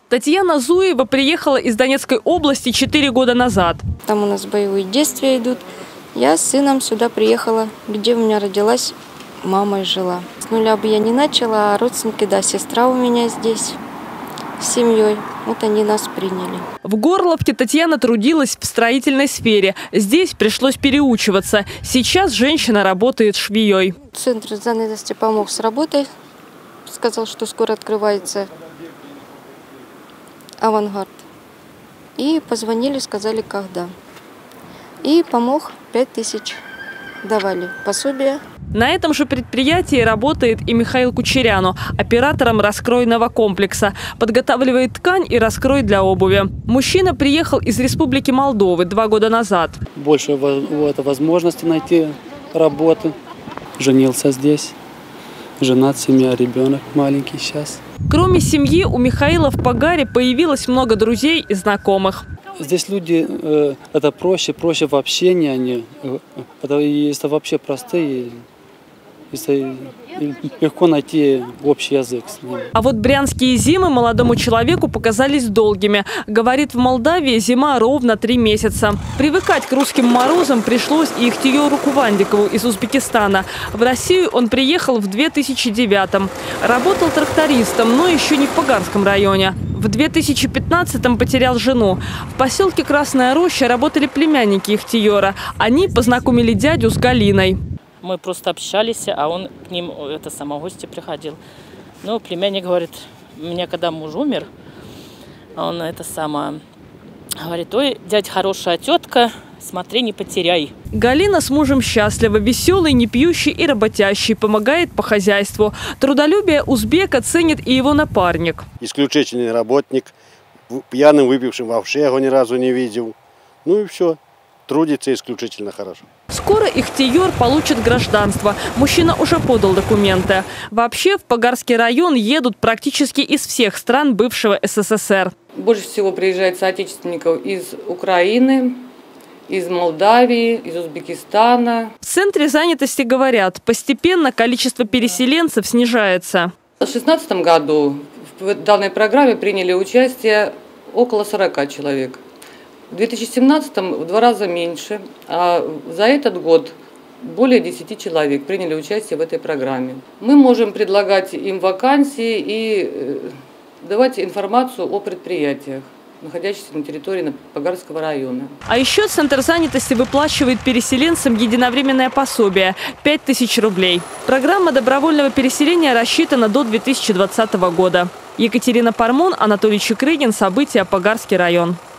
Татьяна Зуева приехала из Донецкой области 4 года назад. Там у нас боевые действия идут. Я с сыном сюда приехала, где у меня родилась мама и жила. С нуля бы я не начала, а родственники, да, сестра у меня здесь с семьей. Вот они нас приняли. В Горловке Татьяна трудилась в строительной сфере. Здесь пришлось переучиваться. Сейчас женщина работает швеей. Центр занятости помог с работой. Сказал, что скоро открывается «Авангард». И позвонили, сказали, когда. И помог, 5000 давали пособие. На этом же предприятии работает и Михаил Кучеряну, оператором раскройного комплекса. Подготавливает ткань и раскрой для обуви. Мужчина приехал из Республики Молдовы 2 года назад. Больше возможности найти работу. Женился здесь. Женат, семья, ребенок маленький сейчас. Кроме семьи, у Михаила в Погаре появилось много друзей и знакомых. Здесь люди, это проще в общении, они, это вообще простые, легко найти общий язык с ними. А вот брянские зимы молодому человеку показались долгими. Говорит, в Молдавии зима ровно 3 месяца. Привыкать к русским морозам пришлось и Ихтиёру Кувандикову из Узбекистана. В Россию он приехал в 2009-м. Работал трактористом, но еще не в Погарском районе. В 2015-м потерял жену. В поселке Красная Роща работали племянники Ихтиёра. Они познакомили дядю с Галиной. Мы просто общались, а он к ним, в гости приходил. Ну, племянник говорит, у меня когда муж умер, он говорит, ой, дядь, хорошая тетка, смотри, не потеряй. Галина с мужем счастлива, веселый, не пьющий и работящий, помогает по хозяйству. Трудолюбие узбека ценит и его напарник. Исключительный работник, пьяным, выпившим вообще его ни разу не видел. Ну и все. Трудится исключительно хорошо. Скоро Ихтиёр получит гражданство. Мужчина уже подал документы. Вообще в Погарский район едут практически из всех стран бывшего СССР. Больше всего приезжает соотечественников из Украины, из Молдавии, из Узбекистана. В центре занятости говорят, постепенно количество переселенцев снижается. В 2016 году в данной программе приняли участие около 40 человек. В 2017 в 2 раза меньше, а за этот год более 10 человек приняли участие в этой программе. Мы можем предлагать им вакансии и давать информацию о предприятиях, находящихся на территории Погарского района. А еще Центр занятости выплачивает переселенцам единовременное пособие – 5000 рублей. Программа добровольного переселения рассчитана до 2020 года. Екатерина Пармон, Анатолий Чекрыгин. События. Погарский район.